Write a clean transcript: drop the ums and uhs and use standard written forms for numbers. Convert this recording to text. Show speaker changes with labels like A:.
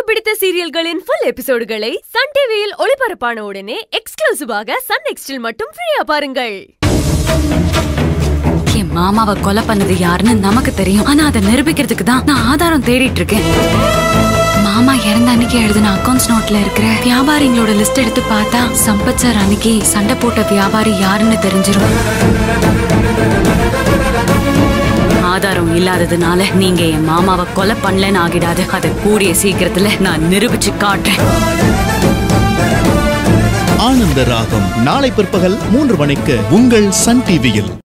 A: பிடித்த சீரியல்களின் full எபிசோடுகளை Sun டிவியில் ஒளிபரப்பான உடனே எக்ஸ்க்ளூசிவாக Sun NXTல் மட்டும் ஃப்ரீயா பாருங்கள்.
B: என் மாமாவை கொலை பண்ணது யாருன்னு நமக்கு தெரியும். ஆனா அதை நிரூபிக்கிறதுக்கு தான் நான் ஆதாரம் தேடிட்டு இருக்கேன். மாமா இறந்த அன்னைக்கு எழுதின அக்கவுண்ட்ஸ் நோட்ல இருக்கிற வியாபாரிங்களோட லிஸ்ட் எடுத்து பார்த்தா சம்பத் சார் அன்னைக்கு சண்டை போட்ட வியாபாரி யாருன்னு தெரிஞ்சிரும். ஆதாரம் இல்லாததுனால நீங்க என் மாமாவை கொலை பண்ணலன்னு ஆகிடாது. அதை கூடிய சீக்கிரத்துல நான் நிரூபிச்சு காட்டுறேன்.
C: ஆனந்த ராகம் நாளை பிற்பகல் 3 மணிக்கு உங்கள் சன் டிவியில்.